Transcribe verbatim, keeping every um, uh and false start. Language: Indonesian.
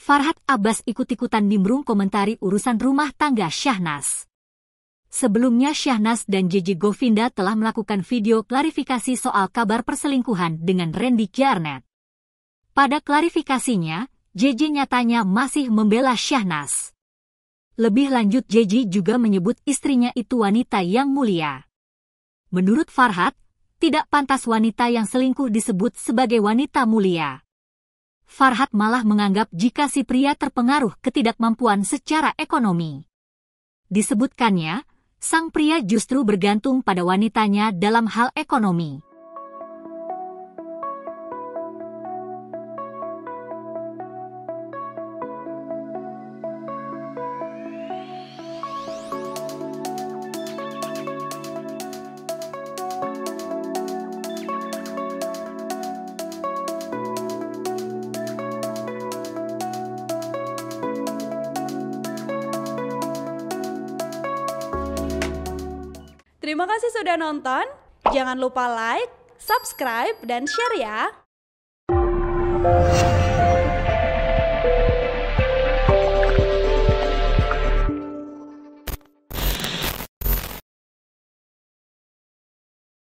Farhad Abbas ikut-ikutan nimbrung komentari urusan rumah tangga Syahnas. Sebelumnya Syahnas dan J J Govinda telah melakukan video klarifikasi soal kabar perselingkuhan dengan Randy Jarnet. Pada klarifikasinya, J J nyatanya masih membela Syahnas. Lebih lanjut, J J juga menyebut istrinya itu wanita yang mulia. Menurut Farhad, tidak pantas wanita yang selingkuh disebut sebagai wanita mulia. Farhad malah menganggap jika si pria terpengaruh ketidakmampuan secara ekonomi. Disebutkannya, sang pria justru bergantung pada wanitanya dalam hal ekonomi. Terima kasih sudah nonton. Jangan lupa like, subscribe, dan share ya.